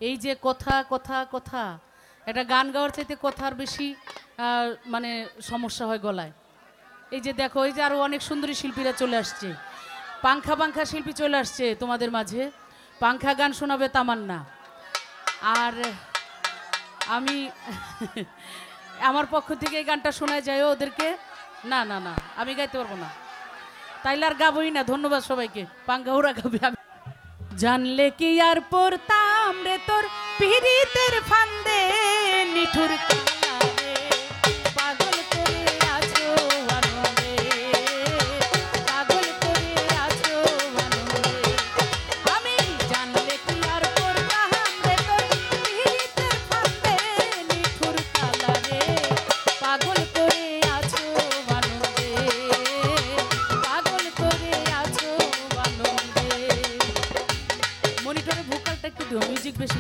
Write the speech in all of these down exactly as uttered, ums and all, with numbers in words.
এই যে কথা কথা কথা, একটা গান গাওয়ার চাইতে কথার বেশি মানে সমস্যা হয় গলায়। এই যে দেখো, এই যে আরো অনেক সুন্দরী শিল্পীরা চলে আসছে, পাংখা পাংখা শিল্পী চলে আসছে তোমাদের মাঝে, পাংখা গান শোনাবে তামান্না। আর আমি আমার পক্ষ থেকে এই গানটা শোনায় যায় ওদেরকে। না না না, আমি গাইতে পারবো না, তাইলে আর গাবই না। ধন্যবাদ সবাইকে, পাংখা ওরা গাবে। আমি জানলে কি আর পড়তাম রে তোর পিরিতের ফান্দে, নিঠুর কালারে পাগল করে আছো আনন্দে, পাগল করে আছো আনন্দে। আমি জানলে কি আর পড়তাম রে তোর পিরিতের ফান্দে, নিঠুর কালারে পাগল করে আছো আনন্দে, পাগল করে আছো আনন্দে। মনিটরে ভোকালটা একটু দিও, মিউজিক বেশি।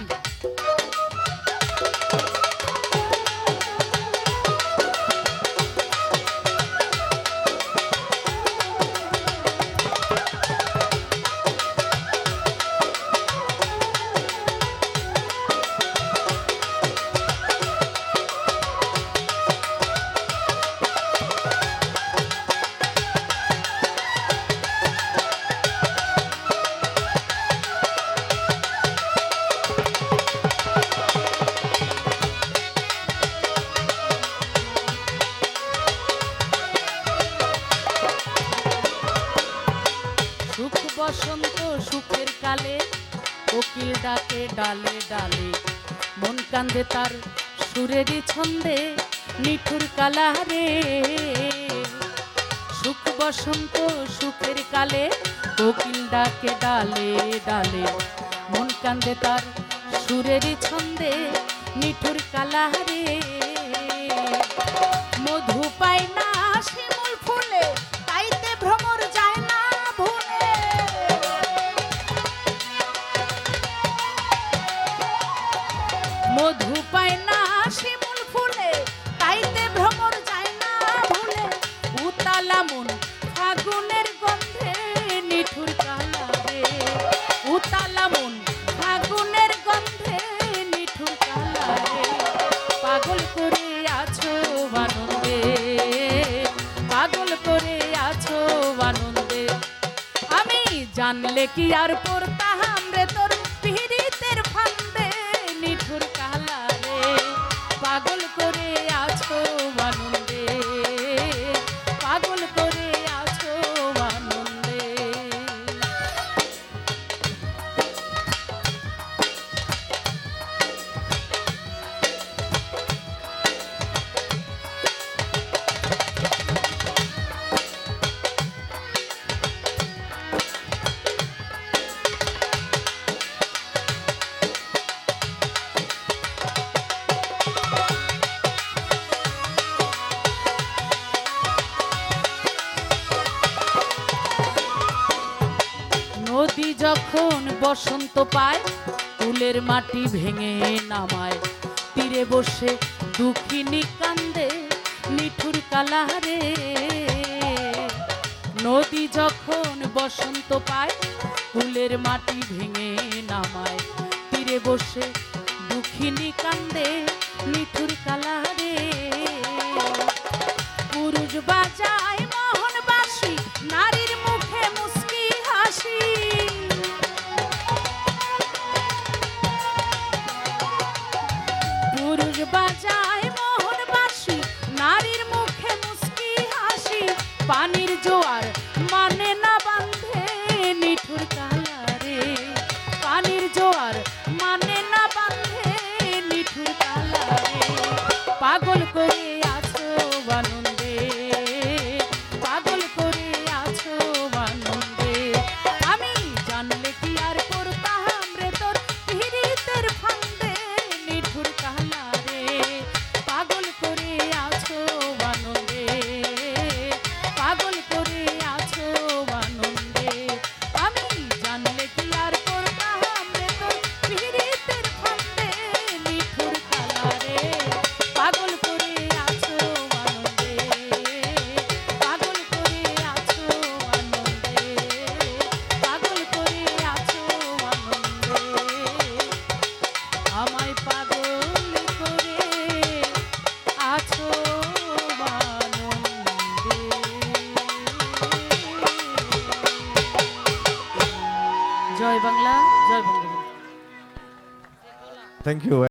সুখ বসন্ত সুখের কালে, কোকিল ডাকে ডালে ডালে, মন কান্দে তার সুরেরই ছন্দে, নিঠুর কালারে। সুখ বসন্ত সুখের কালে, কোকিল ডাকে ডালে ডালে, মন কান্দে তার সুরেরই ছন্দে, নিঠুর কালারে। মধু পায় না শিমুল ফুলে, তাইতে ভ্রমর যায় না ভুলে। মধু পায় না শিমুল ফুলে, তাইতে ভ্রমর যায় না ভুলে। উতালা মন ফাগুনের গন্ধে, নিঠুর কালারে। উতালা মন ফাগুনের গন্ধে, নিঠুর কালারে। পাগল করে আছো আনন্দে, পাগল করে আছো আনন্দে। আমি জানলে কি আর পড়তাম রে তোর পিরিতের ফান্দে, নিঠুর কালারে পাগল করে আছো আনন্দে, পাগল করে আছো আনন্দে। নদী যখন বসন্ত পায়, ফুলের মাটি ভেঙে নামায়, তীরে বসে দুঃখিনী কান্দে, নিঠুর কালারে। নদী যখন বসন্ত পায়, ফুলের মাটি ভেঙে নামায়, তীরে বসে দুঃখিনী কান্দে, নিঠুর কালারে। পুরুষ বাজায় মোহন বাঁশি, নারীর মুখে মুস্কি হাসি। পুরুষ বাজায় মোহন বাঁশি, নারীর মুখে মুস্কি হাসি। পানির জোয়ার মানে না বাঁধে, নিঠুর কালারে। পানির জোয়ার মানে না বাঁধে, নিঠুর কালারে। পাগল করে আছো আনন্দে, পাগল করে আছো আনন্দে। আমি জানলে কি আর পড়তাম রে তোর পিরিতের ফান্দে, নিঠুর কালারে পাগল করে আছো আনন্দে, পাগল করে আছো আনন্দে। আমি জানলে কি আর পড়তাম রে তোর পিরিতের ফান্দে, নিঠুর কালারে পাগল করে জয় বাংলা, জয় বঙ্গবন্ধু। Thank you.